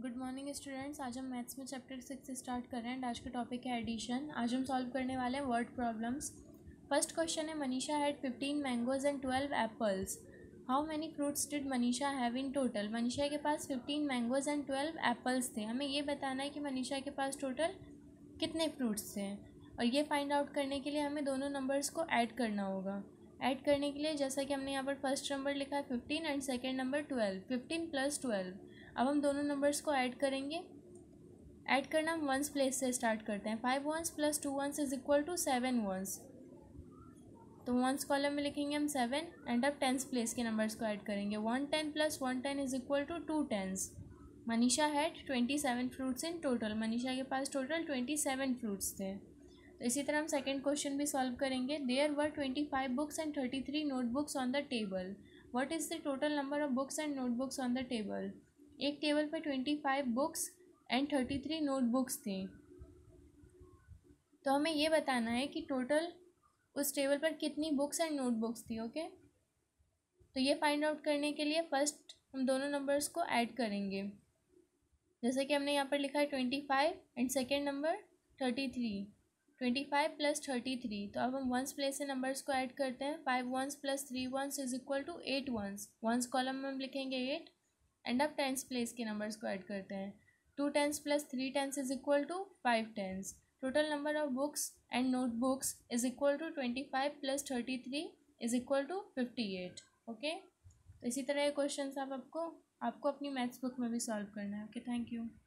Good morning students. आज हम maths में चैप्टर 6 स्टार्ट कर रहे हैं। आज का टॉपिक है एडिशन। आज हम सॉल्व करने वाले हैं वर्ड प्रॉब्लम्स। फर्स्ट क्वेश्चन है, Manisha had 15 mangoes and 12 apples. How many fruits did Manisha have in total. Manisha के पास 15 मैंगोज एंड 12 एप्पल्स थे। हमें ये बताना है कि मनीषा के पास टोटल कितने फ्रूट्स थे, और ये फाइंड आउट करने के लिए हमें दोनों नंबर्स को ऐड करना होगा। ऐड करने के लिए जैसा कि हमने यहाँ पर फर्स्ट नंबर लिखा है 15 एंड सेकेंड नंबर 12, 15 + 12। अब हम दोनों नंबर्स को ऐड करेंगे। ऐड करना हम वंस प्लेस से स्टार्ट करते हैं। 5 ones + 2 ones is equal to 7 ones। तो वंस कॉलम में लिखेंगे हम 7 एंड अब टेंस प्लेस के नंबर्स को ऐड करेंगे। 110 + 110 is equal to 2 tens। Manisha had 27 fruits in total. Manisha के पास टोटल 27 फ्रूट्स थे। तो इसी तरह हम सेकेंड क्वेश्चन भी सॉल्व करेंगे। There were 25 books and 33 notebooks on the table. What is the total number of books and notebooks on the table. एक टेबल पर 25 बुक्स एंड 33 नोटबुक्स थी। तो हमें ये बताना है कि टोटल उस टेबल पर कितनी बुक्स एंड नोटबुक्स थी। ओके, तो ये फाइंड आउट करने के लिए फर्स्ट हम दोनों नंबर्स को ऐड करेंगे। जैसे कि हमने यहाँ पर लिखा है 25 एंड सेकेंड नंबर 33। 25 + 33। तो अब हम वंस प्लेस से नंबर्स को ऐड करते हैं। 5 ones + 3 ones is equal to 8 ones। Ones column में हम लिखेंगे 8 एंड अब टेंस प्लेस के नंबर्स को ऐड करते हैं। 2 tens + 3 tens is equal to 5 tens। Total number of books and notebooks is equal to 25 + 33 is equal to 58। Okay, तो इसी तरह के क्वेश्चन आपको अपनी मैथ्स बुक में भी सॉल्व करना है। Okay, thank you.